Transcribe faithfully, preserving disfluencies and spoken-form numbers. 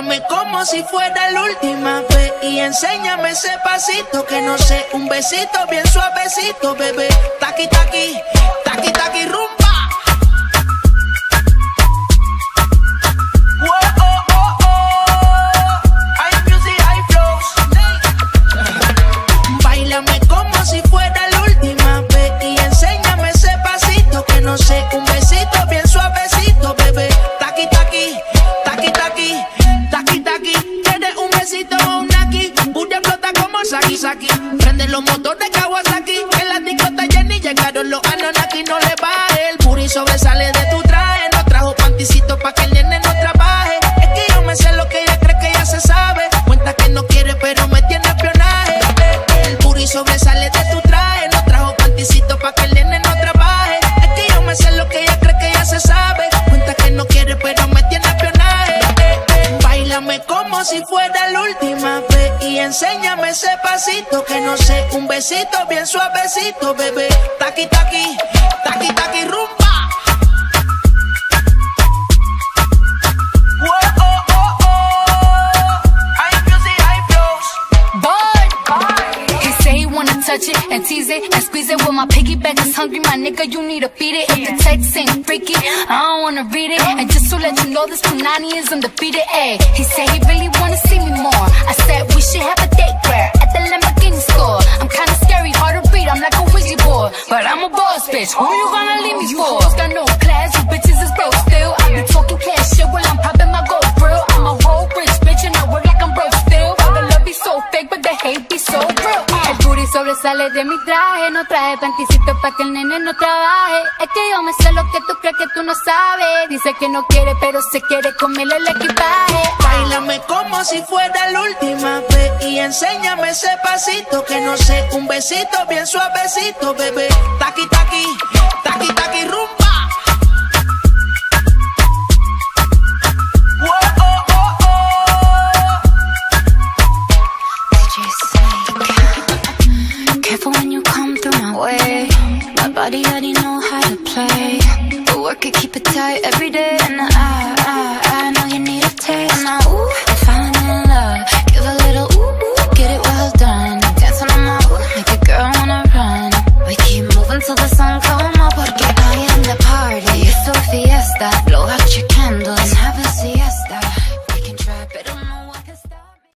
Báilame como si fuera la última vez y enséñame ese pasito que no sé, un besito bien suavecito, bebé. Taqui, taqui, taqui, taqui, rumba. Si fuera la última vez y enséñame ese pasito que no sé, un besito bien suavecito, bebé. Taqui, taqui, taqui, taqui, taqui, taqui. ¿Quieres un besito o un aquí? Pura flota como Saki, Saki. Prende los motores Kawasaki. En la discota Jenny llegaron los Anonaki. No le baje, el booty sobresale de tu traje. No trajo panticito pa' que el nene no trabaje. Es que yo me sé lo que ella cree que ya se sabe. Cuenta que no quiere pero me tiene espionaje. El booty sobresale de tu traje. No trajo panticito pa' que el nene no trabaje. Es que yo me sé lo que ella cree que ya se sabe. Cuenta que no quiere pero me tiene espionaje. Báilame como si fuera la última vez y enséñame ese pasito que no sé, un besito bien suavecito, bebé. Taqui, taqui, taqui, taqui, rumba. Touch it and tease it and squeeze it. When my piggyback is hungry, my nigga, you need to feed it. If the text ain't freaky, I don't wanna read it. And just to let you know, this Punani is undefeated. Ayy, he said he really wanna see me more. I said we should have a date where at the Lamborghini store. I'm kinda scary, hard to read, I'm like a Ouija board, but I'm a boss bitch. Who you gonna leave me for? You got no class, you bitches is broke still. I be talking cash shit while I'm popping my gold grill. I'm a whole rich bitch and I work like I'm broke still. All the love be so fake, but the hate be so real. El booty sobresale de mi traje, no traje panticito pa' que el nene no trabaje. Es que yo me sé lo que tú crees que tú no sabes. Dice que no quiere, pero se quiere comerle el equipaje. Báilame como si fuera la última vez y enséñame ese pasito que no sé, un besito bien suavecito, bebé. Taqui, taqui, taqui, taqui, rumba. Careful when you come through my way. My body already know how to play. But work it, keep it tight every day. And I